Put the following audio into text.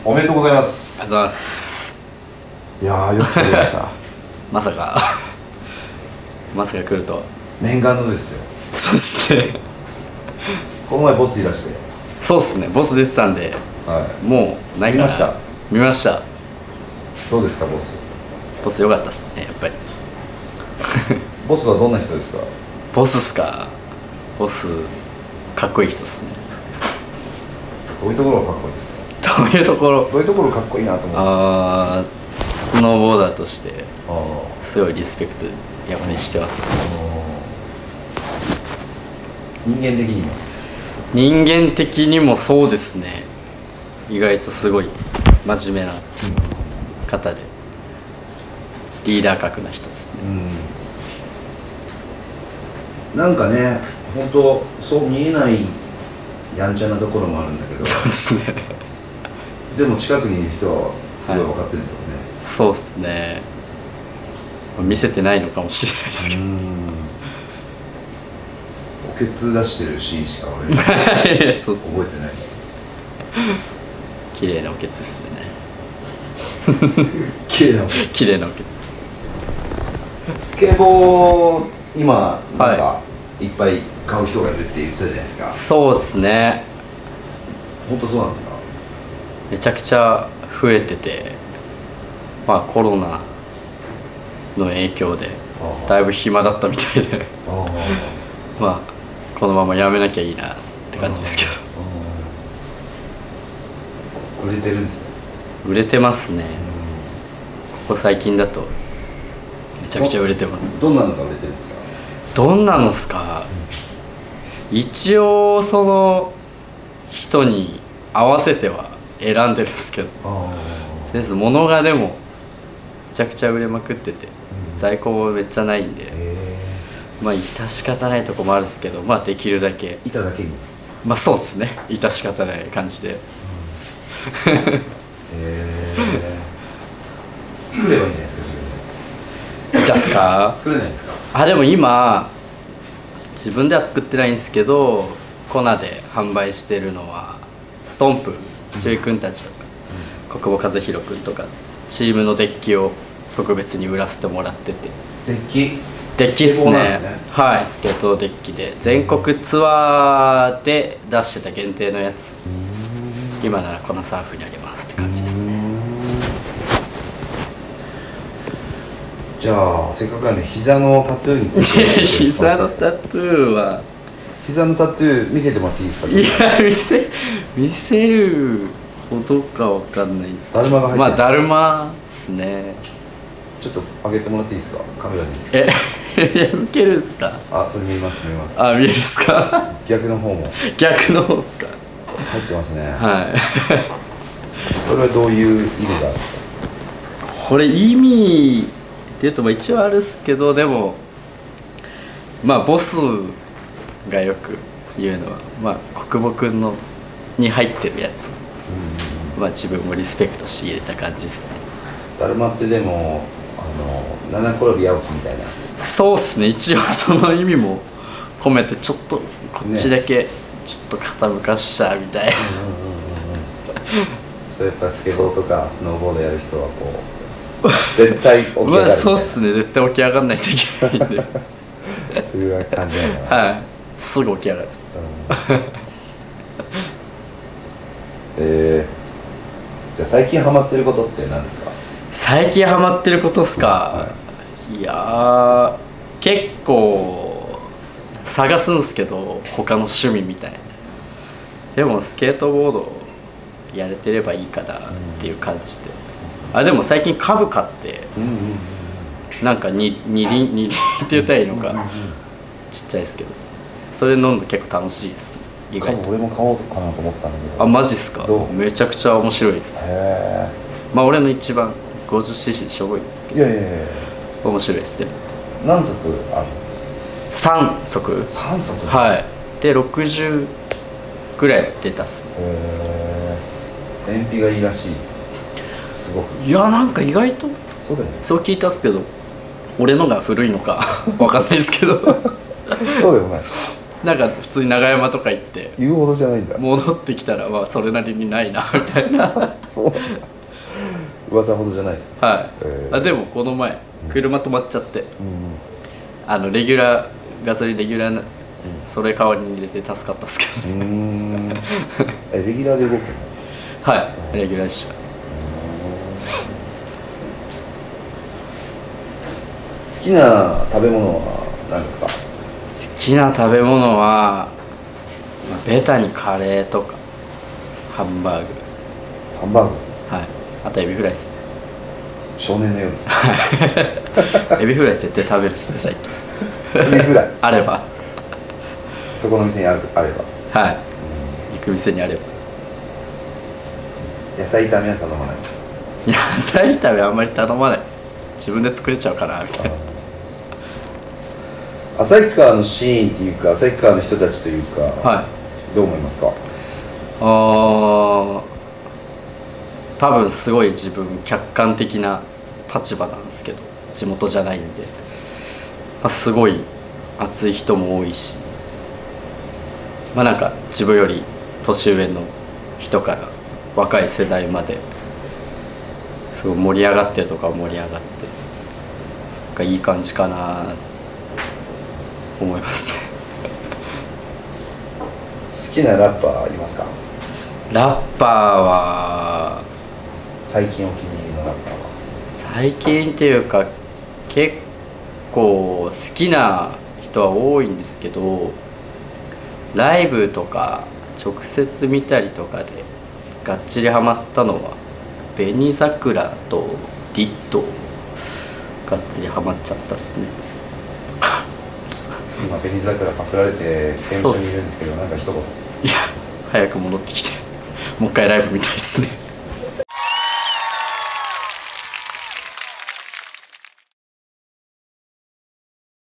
おめでとうございます。 ありがとうございます。 いやー、よく来てくれました。 まさかまさか来るとは。 念願のですよ。 そうっすね。 この前ボスいらして。 そうっすね、ボス出てたんで、 はい、 もうないかな。 見ました。 見ました。 どうですか、ボス。 ボス良かったっすね、やっぱりボスはどんな人ですか。 ボスっすか。ボスかっこいい人っすね。 どういうところがかっこいいですか。 どういうところ。 どういうところかっこいいなと思うんですか。 ああ、スノーボーダーとしてあすごいリスペクトやっぱりしてます。 人間的にも。 人間的にもそうですね。意外とすごい真面目な方で、リーダー格な人ですね。 なんかね、本当そう見えないやんちゃなところもあるんだけど、 そうですね。 でも近くにいる人はすごい分かってるんだよね。 そうですね。見せてないのかもしれないですけど。 おケツ出してるシーンしか俺そうっすね、 覚えてない。 綺麗なおケツですよね。 綺麗なおケツ。 綺麗なおケツ。 スケボー今なんかいっぱい買う人がいるって言ってたじゃないですか。 そうですね。 本当そうなんですか。 めちゃくちゃ増えてて、まあコロナの影響でだいぶ暇だったみたいでまあこのままやめなきゃいいなって感じですけど。 売れてるんですね。 売れてますね。ここ最近だとめちゃくちゃ売れてます。 どんなのが売れてるんですか。 どんなのっすか。一応その人に合わせては選んでるんですけど、とりあえず物がでもめちゃくちゃ売れまくってて、在庫もめっちゃないんで、まあ致し方ないとこもあるんですけど、まあできるだけ板だけに。 まあそうですね、致し方ない感じで作ればいいんじゃないですか、自分で。 板っすか。 作れないんですか。 あ、でも今自分では作ってないんですけど、コナで販売してるのはストンプ、周井君たちとか、国保和弘君とかチームのデッキを特別に売らせてもらってて。 デッキっすね。はい、スケートデッキで全国ツアーで出してた限定のやつ、今ならこのサーフにありますって感じですね。 じゃあせっかくなんで膝のタトゥーについて膝のタトゥーは、 膝のタトゥー見せてもらっていいですか。 いや見せるほどかわかんないです。 だるまが入ってる。 まあだるまっすね。 ちょっと上げてもらっていいですか、カメラに。 受けるんすか。 あ、それ見えます見えます。 あ、見えるっすか。 逆の方も逆の方っすか。 入ってますね。 はいそれはどういう意味があるんですか。 これ意味でいうとまあ一応あるっすけど、でもまあボスがよく言うのは、まあ国母くんのに入ってるやつ、まあ自分もリスペクトし入れた感じですね。 だるまってでも七転び八起きみたいな。 そうっすね、一応その意味も込めてちょっとこっちだけちょっと傾かしちゃうみたいな。 そうやっぱスケボーとかスノーボードやる人はこう絶対起き上がるみたいな。 まあそうっすね、絶対起き上がんないといけないんでそういう感じなのかな。 はい、すぐ起き上がるっす。 じゃあ最近ハマってることって何ですか。 最近ハマってることっすか。いやー、結構探すんすけど、他の趣味みたいな。でもスケートボードやれてればいいかなっていう感じで、あ、でも最近株買って、なんか二輪って言ったらいいのか、ちっちゃいですけど、それ飲むの結構楽しいですね、意外と。 俺も買おうかなと思ったんだけど。 あ、マジっすか。めちゃくちゃ面白いです。まあ俺の一番 50cc しょぼいんですけど、面白いですね。 何足ある。 3足。 3足。 はい。で60ぐらい出たっす。 燃費がいいらしい。すごく。 いや、なんか意外とそうだよね。 そう聞いたっすけど、俺のが古いのかわかんないですけどそうでもない。 なんか普通に長山とか行って言うほどじゃないんだ。 戻ってきたらまあそれなりにないなみたいなそう噂ほどじゃない。 はい、あでもこの前車止まっちゃって、レギュラーガソリンレギュラーな、それ代わりに入れて助かったっすけどね。 レギュラーで動くの？ はいレギュラーでした。 好きな食べ物は何ですか？ 好きな食べ物は、ベタにカレーとかハンバーグ。 ハンバーグ。 はい。あとエビフライですね。 少年のようです。 エビフライ絶対食べるっすね最近。 エビフライあれば。 そこの店にあれば。 はい。行く店にあれば。 野菜炒めは頼まない。 野菜炒めあんまり頼まないです。自分で作れちゃうかなみたいな。 旭川のシーンっていうか旭川の人たちというか、 はい、 どう思いますか？ 多分すごい自分客観的な立場なんですけど、地元じゃないんで、すごい熱い人も多いし、なんか自分より年上の人から若い世代まですごい盛り上がってるとかは盛り上がって、なんかいい感じかなと思いますね。 好きなラッパーいますか？ ラッパーは最近お気に入りのラッパーは？ 最近っていうか結構好きな人は多いんですけど、ライブとか直接見たりとかでがっちりハマったのは紅桜とリットがっつりハマっちゃったっすね。 今紅桜パクられて刑務所にいるんですけど、なんか一言。 いや早く戻ってきてもう一回ライブ見たいっすね。